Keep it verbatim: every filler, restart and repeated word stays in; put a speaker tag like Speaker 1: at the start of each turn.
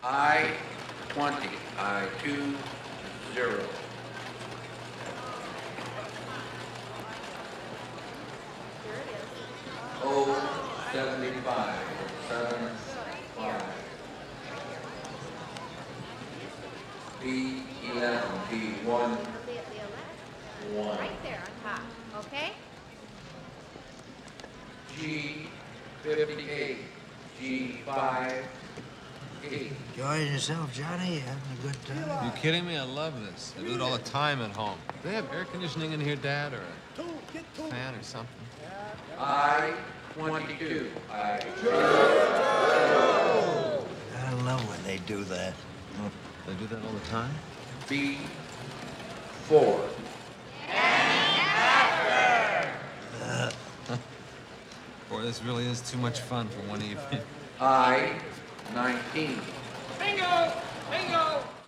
Speaker 1: I twenty. I two zero. O seventy-five. Seven five. B eleven. B one. One.
Speaker 2: Right there on top, okay?
Speaker 1: G fifty-eight. G five. Eight.
Speaker 3: Enjoying yourself, Johnny? You having a good time?
Speaker 4: You kidding me? I love this. I do it all the time at home. Do they have air conditioning in here, Dad, or a fan or something?
Speaker 1: I twenty-two. I
Speaker 3: I love when they do that.
Speaker 4: They do that all the time?
Speaker 1: B four.
Speaker 4: Boy, this really is too much fun for one evening.
Speaker 1: I nineteen.
Speaker 5: Bingo! Bingo!